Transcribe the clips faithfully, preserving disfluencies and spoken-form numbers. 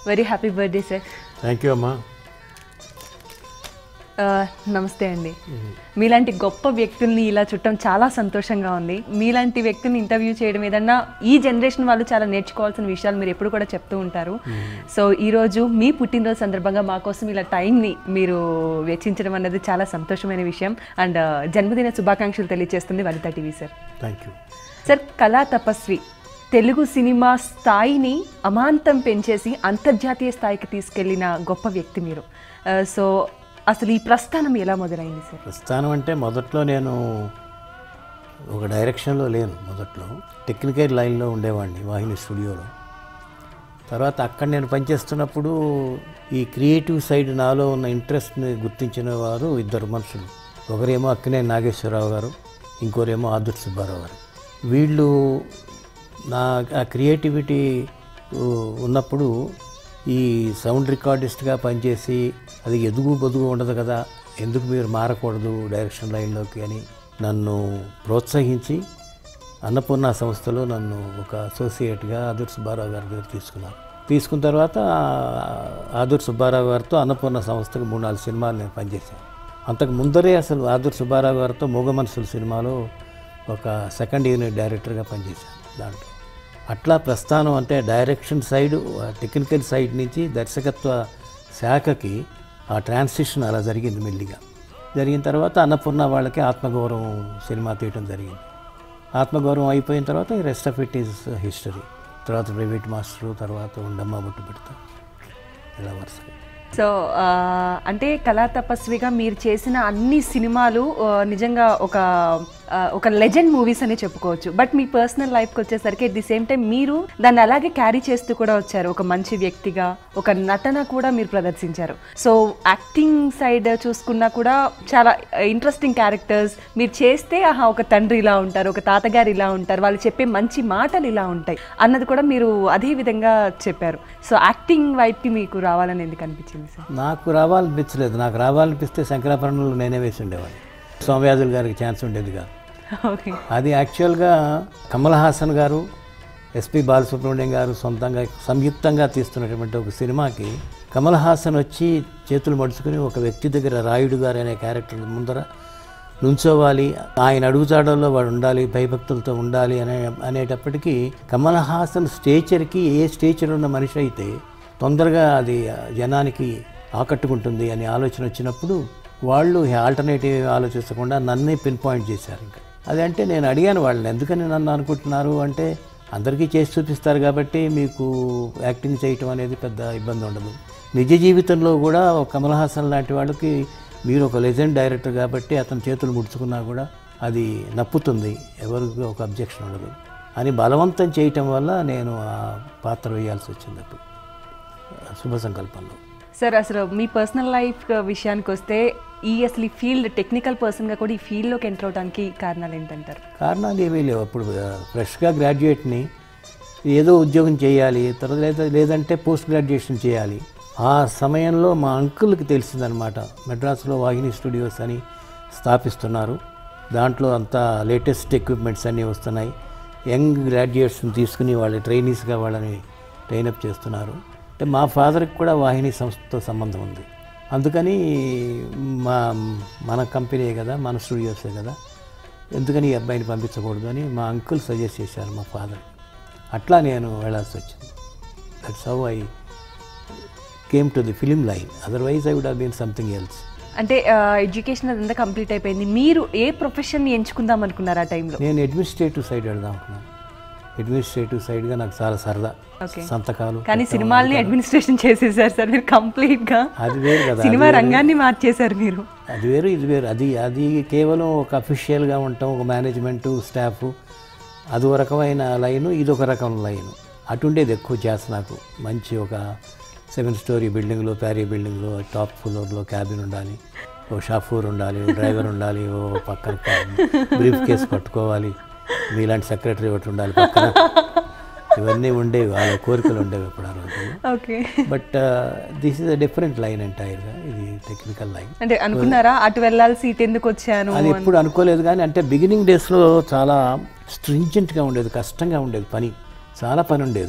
Very happy birthday sir. Thank you అమ్మా. నమస్తే అండి. మీలాంటి గొప్ప వ్యక్తుల్ని ఇలా చుట్టం చాలా సంతోషంగా ఉంది. మీలాంటి వ్యక్తుల్ని ఇంటర్వ్యూ చేయడం ఏదన్నా ఈ జనరేషన్ వాళ్ళు చాలా నేర్చుకోవాల్సిన విషయాలు మీరు ఎప్పుడు కూడా చెప్తూ ఉంటారు. సో ఈరోజు మీ పుట్టినరోజు సందర్భంగా మా కోసం ఇలా టైంని మీరు వెచ్చించడం అనేది చాలా సంతోషమైన విషయం. అండ్ జన్మదిన శుభాకాంక్షలు తెలియజేస్తుంది Vanitha TV sir. Thank you sir. Kala Tapasvi Telugu cinema స్థాయిని అమాంతం పెంచేసి అంతర్జాతీయ స్థాయికి తీసుకెళ్లిన గొప్ప వ్యక్తి మీరు. సో అసలు ఈ ప్రస్థానం ఎలా మొదలైంది సార్? ప్రస్థానం అంటే మొదట్లో నేను ఒక డైరెక్షన్లో లేను. మొదట్లో టెక్నికల్ లైన్లో ఉండేవాడిని వాహిని స్టూడియోలో. తర్వాత అక్కడ నేను పనిచేస్తున్నప్పుడు ఈ క్రియేటివ్ సైడ్ నాలో ఉన్న ఇంట్రెస్ట్ని గుర్తించిన వారు ఇద్దరు మనుషులు. ఒకరేమో అక్కినేని నాగేశ్వరరావు గారు, ఇంకోరేమో ఆదుర్తి సుబ్బారావు గారు. వీళ్ళు నా ఆ క్రియేటివిటీ ఉన్నప్పుడు ఈ సౌండ్ రికార్డిస్ట్గా పనిచేసి అది ఎదుగు బొదుగు ఉండదు కదా, ఎందుకు మీరు మారకూడదు డైరెక్షన్ లైన్లోకి అని నన్ను ప్రోత్సహించి అన్నపూర్ణ సంస్థలో నన్ను ఒక అసోసియేట్గా ఆదుర్తి సుబ్బారావు గారి దగ్గర తీసుకున్నారు. తీసుకున్న తర్వాత ఆదుర్తి సుబ్బారావు గారితో అన్నపూర్ణ సంస్థకి మూడు నాలుగు సినిమాలు నేను పనిచేశాను. అంతకు ముందరే అసలు ఆదుర్తి సుబ్బారావు గారితో మూగ మనసుల సినిమాలో ఒక సెకండ్ యూనిట్ డైరెక్టర్గా పనిచేశాను. దాంట్లో అట్లా ప్రస్థానం అంటే డైరెక్షన్ సైడ్, టెక్నికల్ సైడ్ నుంచి దర్శకత్వ శాఖకి ఆ ట్రాన్సిషన్ అలా జరిగింది మెల్లిగా. జరిగిన తర్వాత అన్నపూర్ణ వాళ్ళకి ఆత్మగౌరవం సినిమా తీయటం జరిగింది. ఆత్మగౌరవం అయిపోయిన తర్వాత ఈ rest of it is history. తర్వాత ప్రైవేట్ మాస్టరు, తర్వాత ఉండమ్మ బొట్టు పెడతా, ఇలా వరుసగా. సో అంటే కళా తపస్విగా మీరు చేసిన అన్ని సినిమాలు నిజంగా ఒక ఒక లెజెండ్ మూవీస్ అనే చెప్పుకోవచ్చు. బట్ మీ పర్సనల్ లైఫ్కి వచ్చేసరికి అట్ ది సేమ్ టైం మీరు దాన్ని అలాగే క్యారీ చేస్తూ కూడా వచ్చారు. ఒక మంచి వ్యక్తిగా ఒక నటన కూడా మీరు ప్రదర్శించారు. సో యాక్టింగ్ సైడ్ చూసుకున్నా కూడా చాలా ఇంట్రెస్టింగ్ క్యారెక్టర్స్ మీరు చేస్తే, ఆహా ఒక తండ్రి ఇలా ఉంటారు, ఒక తాతగారు ఇలా ఉంటారు, వాళ్ళు చెప్పే మంచి మాటలు ఇలా ఉంటాయి అన్నది కూడా మీరు అదే విధంగా చెప్పారు. సో యాక్టింగ్ వైపుకి మీకు రావాలని ఎందుకు అనిపించింది సార్? నాకు రావాలనిపించలేదు. నాకు రావాలనిపిస్తే శంకరాభరణంలో నేనే వేసి ఉండేవాడిని. సోమయాజుల్ గారికి ఛాన్స్ ఉండేది కాదు. అది యాక్చువల్గా కమల్ హాసన్ గారు, ఎస్పి బాలసుబ్రహ్మణ్యం గారు సొంతంగా సంయుక్తంగా తీస్తున్నటువంటి ఒక సినిమాకి కమల్ హాసన్ వచ్చి చేతులు మడుచుకుని ఒక వ్యక్తి దగ్గర రాయుడు గారు అనే క్యారెక్టర్ ముందర నుంచోవాలి, ఆయన అడుగుజాడల్లో వాడు ఉండాలి, భయభక్తులతో ఉండాలి అనే అనేటప్పటికీ కమల్ హాసన్ స్టేచర్కి ఏ స్టేచర్ ఉన్న మనిషి అయితే తొందరగా అది జనానికి ఆకట్టుకుంటుంది అనే ఆలోచన వచ్చినప్పుడు వాళ్ళు ఆల్టర్నేటివ్ ఆలోచించకుండా నన్నే పిన్ పాయింట్ చేశారు. ఇంకా అదంటే నేను అడిగాను వాళ్ళని, ఎందుకని నన్ను అనుకుంటున్నారు అంటే, అందరికీ చేసి చూపిస్తారు కాబట్టి మీకు యాక్టింగ్ చేయటం అనేది పెద్ద ఇబ్బంది ఉండదు. నిజ జీవితంలో కూడా కమల్ హాసన్ లాంటి వాళ్ళకి మీరు ఒక లెజెండ్ డైరెక్టర్ కాబట్టి అతని చేతులు ముడుచుకున్నా కూడా అది నప్పుతుంది, ఎవరికి ఒక అబ్జెక్షన్ ఉండదు అని బలవంతం చేయటం వల్ల నేను ఆ పాత్ర వేయాల్సి వచ్చింది అప్పుడు శుభ సంకల్పంలో. సార్ అసలు మీ పర్సనల్ లైఫ్ విషయానికి వస్తే ఈ అసలు ఈ ఫీల్డ్ టెక్నికల్ పర్సన్గా కూడా ఈ ఫీల్డ్లోకి ఎంటర్ అవడానికి కారణాలు ఏంటంటారు? కారణాలు ఏమీ లేవు. అప్పుడు ఫ్రెష్గా గ్రాడ్యుయేట్ని ఏదో ఉద్యోగం చేయాలి, తర్వాత లేదా లేదంటే పోస్ట్ గ్రాడ్యుయేషన్ చేయాలి. ఆ సమయంలో మా అంకుల్కి తెలిసిందనమాట, మెడ్రాస్లో వాహిని స్టూడియోస్ అని స్థాపిస్తున్నారు, దాంట్లో అంతా లేటెస్ట్ ఎక్విప్మెంట్స్ అన్నీ వస్తున్నాయి, యంగ్ గ్రాడ్యుయేట్స్ని తీసుకుని వాళ్ళ ట్రైనీస్గా వాళ్ళని ట్రైనప్ చేస్తున్నారు. అంటే మా ఫాదర్కి కూడా వాహిని సంస్థతో సంబంధం ఉంది. అందుకని మా మన కంపెనీ కదా, మన స్టూడియోసే కదా, ఎందుకని ఈ అబ్బాయిని పంపించకూడదు అని మా అంకుల్ సజెస్ట్ చేశారు మా ఫాదర్. అట్లా నేను వెళ్ళాల్సి వచ్చింది. That's how I came to the film line, otherwise I would have been something else. అంటే ఎడ్యుకేషన్ అదంతా కంప్లీట్ అయిపోయింది, మీరు ఏ ప్రొఫెషన్ని ఎంచుకుందాం అనుకున్నారు ఆ టైంలో? నేను అడ్మినిస్ట్రేటివ్ సైడ్ వెళ్దాం అనుకున్నాను. అడ్మినిస్ట్రేటివ్ సైడ్గా నాకు చాలా సరదా, సంతకాలు. కానీ సినిమాల్ని అడ్మినిస్ట్రేషన్ చేసేసారు సార్ మీరు కంప్లీట్గా. అది వేరు కదా, సినిమా రంగాన్ని మార్చేశారు మీరు. అది వేరు ఇది వేరు. అది అది కేవలం ఒక అఫీషియల్గా ఉంటాం, ఒక మేనేజ్మెంటు స్టాఫ్, అది ఒక రకమైన లైను, ఇది ఒక రకమైన లైను. అటుండేది ఎక్కువ చేస్తా నాకు. మంచి ఒక సెవెన్ స్టోరీ బిల్డింగ్లో, ప్యారీ బిల్డింగ్లో టాప్ ఫ్లోర్లో క్యాబిన్ ఉండాలి, ఓ షాఫూర్ ఉండాలి, ఓ డ్రైవర్ ఉండాలి, ఓ పక్కన బ్రీఫ్ కేస్ పట్టుకోవాలి, మీలాంటి సెక్రటరీ ఒకటి ఉండాలి పక్కన, ఇవన్నీ ఉండేవి, వాళ్ళ కోరికలు ఉండేవి అప్పుడు ఆ రోజు. Okay. But this is a different line ఎంటైర్గా, ఇది టెక్నికల్ లైన్. అంటే అనుకున్నారా అటు వెళ్ళాల్సి ఇటు ఎందుకు వచ్చాను? అది ఎప్పుడు అనుకోలేదు. కానీ అంటే బిగినింగ్ డేస్లో చాలా స్ట్రింజెంట్గా ఉండేది, కష్టంగా ఉండేది పని, చాలా పని ఉండేది.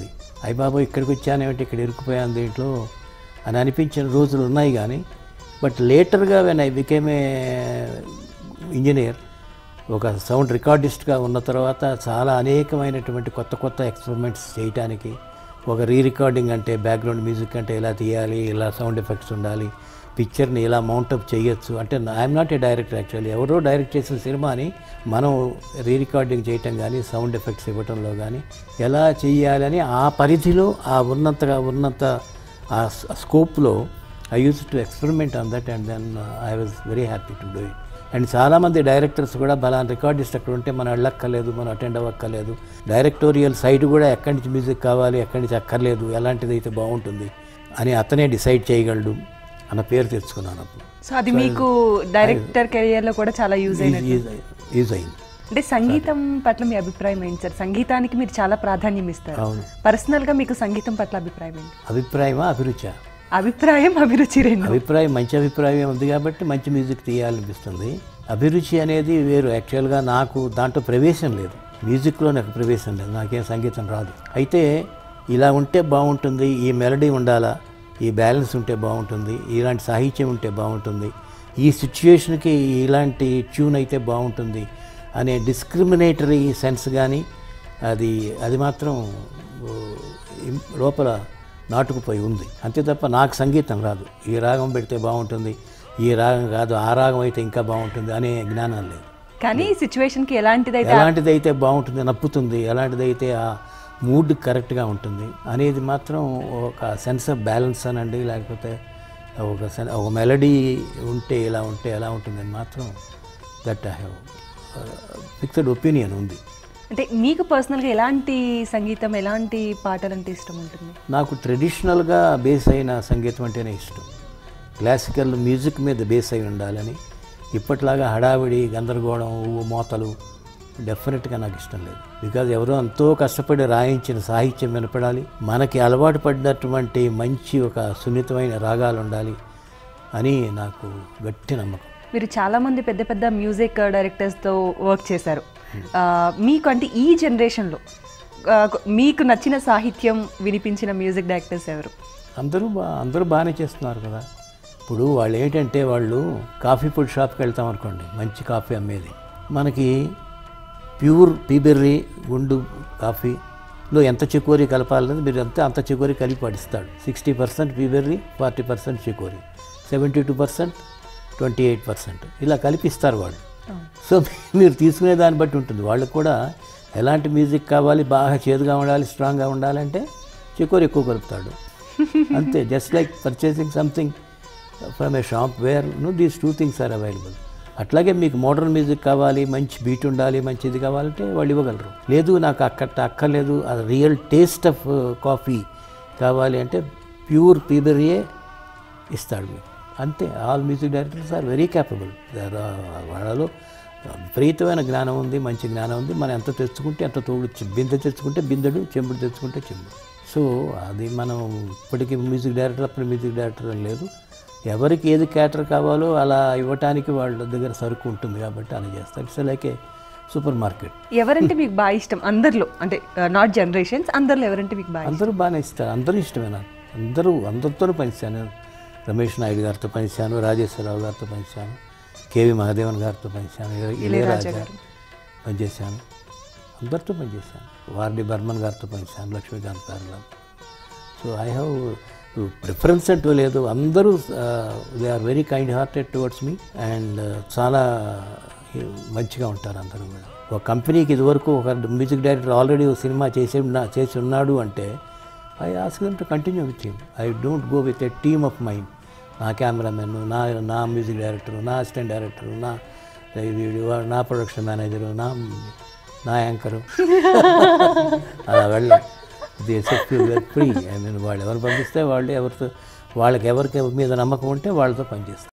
అయ్య బాబు ఇక్కడికి వచ్చానేమిటి, ఇక్కడ ఇరుక్కుపోయాను దీంట్లో అని అనిపించిన రోజులు ఉన్నాయి. కానీ బట్ లేటర్గా when I became a engineer, ఒక సౌండ్ రికార్డిస్ట్గా ఉన్న తర్వాత చాలా అనేకమైనటువంటి కొత్త కొత్త ఎక్స్పెరిమెంట్స్ చేయటానికి, ఒక రీ రికార్డింగ్ అంటే బ్యాక్గ్రౌండ్ మ్యూజిక్ అంటే ఇలా తీయాలి, ఇలా సౌండ్ ఎఫెక్ట్స్ ఉండాలి, పిక్చర్ని ఇలా మౌంటప్ చేయొచ్చు అంటే I'm not a director actually, ఎవరో డైరెక్ట్ చేసిన సినిమాని మనం రీ రికార్డింగ్ చేయటం కానీ సౌండ్ ఎఫెక్ట్స్ ఇవ్వటంలో కానీ ఎలా చేయాలని ఆ పరిధిలో ఆ ఉన్నంతగా ఉన్నంత ఆ స్కోప్లో I used to experiment on that and then I was very happy to do it. And చాలామంది డైరెక్టర్స్ కూడా బలాన్ రికార్డిస్ట్ అక్కడ ఉంటే మనం వెళ్ళక్కర్లేదు, మనం అటెండ్ అవ్వక్కర్లేదు, డైరెక్టోరియల్ సైడ్ కూడా ఎక్కడి నుంచి మ్యూజిక్ కావాలి, ఎక్కడి నుంచి అక్కర్లేదు, ఎలాంటిది అయితే బాగుంటుంది అని అతనే డిసైడ్ చేయగలడు అన్న పేరు తెచ్చుకున్నాను అప్పుడు. సో అది మీకు డైరెక్టర్ కెరియర్లో కూడా చాలా యూజ్ అయింది. యూజ్ అయింది. అంటే సంగీతం పట్ల మీ అభిప్రాయం ఏంటి సార్? సంగీతానికి మీరు చాలా ప్రాధాన్యం ఇస్తారు. అవును. పర్సనల్గా మీకు సంగీతం పట్ల అభిప్రాయం ఏంటి? అభిప్రాయమా అభిరుచా? అభిప్రాయం అభిరుచి రెండు. అభిప్రాయం మంచి అభిప్రాయం ఉంది కాబట్టి మంచి మ్యూజిక్ తీయాలనిపిస్తుంది. అభిరుచి అనేది వేరు. యాక్చువల్గా నాకు దాంట్లో ప్రవేశం లేదు, మ్యూజిక్లో నాకు ప్రవేశం లేదు, నాకేం సంగీతం రాదు. అయితే ఇలా ఉంటే బాగుంటుంది, ఈ మెలడీ ఉండాలా, ఈ బ్యాలెన్స్ ఉంటే బాగుంటుంది, ఇలాంటి సాహిత్యం ఉంటే బాగుంటుంది, ఈ సిచ్యుయేషన్కి ఇలాంటి ట్యూన్ అయితే బాగుంటుంది అనే డిస్క్రిమినేటరీ సెన్స్ కానీ అది అది మాత్రం లోపల నాటుకుపోయి ఉంది. అంతే తప్ప నాకు సంగీతం రాదు, ఈ రాగం పెడితే బాగుంటుంది, ఈ రాగం కాదు ఆ రాగం అయితే ఇంకా బాగుంటుంది అనే జ్ఞానం లేదు. కానీ సిచ్యువేషన్కి ఎలాంటిదైతే ఎలాంటిదైతే బాగుంటుంది, నప్పుతుంది, ఎలాంటిదైతే ఆ మూడ్ కరెక్ట్గా ఉంటుంది అనేది మాత్రం ఒక సెన్స్ ఆఫ్ బ్యాలెన్స్ అనండి, లేకపోతే ఒక సెన్ ఒక మెలడీ ఉంటే ఇలా ఉంటే ఎలా ఉంటుందని మాత్రం that I have fixed opinion ఉంది. అంటే మీకు పర్సనల్గా ఎలాంటి సంగీతం, ఎలాంటి పాటలు అంటే ఇష్టం ఉంటుంది? నాకు ట్రెడిషనల్గా బేస్ అయిన సంగీతం అంటేనే ఇష్టం. క్లాసికల్ మ్యూజిక్ మీద బేస్ అయి ఉండాలని, ఇప్పట్లాగా హడావిడి గందరగోళం ఊ మోతలు డెఫినెట్గా నాకు ఇష్టం లేదు. బికాజ్ ఎవరో ఎంతో కష్టపడి రాయించిన సాహిత్యం వినపడాలి, మనకి అలవాటు పడినటువంటి మంచి ఒక సున్నితమైన రాగాలు ఉండాలి అని నాకు గట్టి నమ్మకం. మీరు చాలామంది పెద్ద పెద్ద మ్యూజిక్ డైరెక్టర్స్తో వర్క్ చేశారు. మీకు అంటే ఈ జనరేషన్లో మీకు నచ్చిన సాహిత్యం వినిపించిన మ్యూజిక్ డైరెక్టర్స్ ఎవరు? అందరూ బా అందరూ బాగానే చేస్తున్నారు కదా. ఇప్పుడు వాళ్ళు ఏంటంటే వాళ్ళు కాఫీ పొడి షాప్కి వెళ్తాం అనుకోండి, మంచి కాఫీ అమ్మేది, మనకి ప్యూర్ పీబెర్రీ గుండు కాఫీలో ఎంత చికోరీ కలపాలనేది మీరు అంతే అంత చికోరీ కలిపి పడిస్తాడు. Sixty percent peaberry, forty percent chicory, seventy two percent twenty eight percent ఇలా కలిపిస్తారు వాళ్ళు. సో మీరు తీసుకునే దాన్ని బట్టి ఉంటుంది. వాళ్ళకు కూడా ఎలాంటి మ్యూజిక్ కావాలి, బాగా చేదుగా ఉండాలి, స్ట్రాంగ్గా ఉండాలంటే చికోరీ ఎక్కువ కలుపుతాడు అంతే. Just like purchasing something from a shop where no these two things are available. అట్లాగే మీకు మోడర్న్ మ్యూజిక్ కావాలి, మంచి బీట్ ఉండాలి, మంచిది కావాలంటే వాళ్ళు ఇవ్వగలరు. లేదు నాకు అక్కడ అక్కర్లేదు, అది రియల్ టేస్ట్ ఆఫ్ కాఫీ కావాలి అంటే ప్యూర్ పీబెర్రీయే ఇస్తాడు మీకు, అంతే. All music directors are very capable. వాళ్ళలో విపరీతమైన జ్ఞానం ఉంది, మంచి జ్ఞానం ఉంది. మనం ఎంత తెచ్చుకుంటే ఎంత తోడు, బిందె తెచ్చుకుంటే బిందెడు, చెంబుడు తెచ్చుకుంటే చెంబుడు. సో అది మనం ఇప్పటికీ మ్యూజిక్ డైరెక్టర్ అప్పుడు మ్యూజిక్ డైరెక్టర్ అని లేదు, ఎవరికి ఏది క్యాటర్ కావాలో అలా ఇవ్వటానికి వాళ్ళ దగ్గర సరుకు ఉంటుంది కాబట్టి అలా చేస్తారు. It's like a super market. ఎవరంటే మీకు బాగా ఇష్టం అందరిలో, అంటే నాట్ జనరేషన్స్, అందరిలో ఎవరంటే మీకు బాగా? అందరూ బాగానే ఇస్తారు, అందరూ ఇష్టమే నాకు. అందరూ అందరితో పనిచేశాను. రమేష్ నాయుడు గారితో పనిచేశాను, రాజేశ్వరరావు గారితో పనిచేశాను, కేవి మహాదేవన్ గారితో పనిచేశాను, ఇళయరాజా పనిచేశాను, అందరితో పనిచేశాను, వార్డి బర్మన్ గారితో పనిచేశాను, లక్ష్మీకాంత్ గారిలో. సో ఐ హ్యావ్ ప్రిఫరెన్స్ అంటూ లేదు, అందరూ they are very kind hearted towards me and చాలా మంచిగా ఉంటారు అందరూ కూడా. ఒక కంపెనీకి ఇదివరకు ఒక మ్యూజిక్ డైరెక్టర్ ఆల్రెడీ ఒక సినిమా చేసి ఉన్నా చేసి ఉన్నాడు అంటే I ask them to continue with him. I don't go with a team of mind. నా కెమెరామెన్, నా నా మ్యూజిక్ డైరెక్టరు, నా అసిస్టెంట్ డైరెక్టరు, నా నా ప్రొడక్షన్ మేనేజరు, నా నా యాంకరు అలా వెళ్ళ ఫ్రీ. ఐ మీన్ వాళ్ళు ఎవరు పంపిస్తే వాళ్ళు ఎవరితో వాళ్ళకి ఎవరికి మీద నమ్మకం ఉంటే వాళ్ళతో పనిచేస్తారు.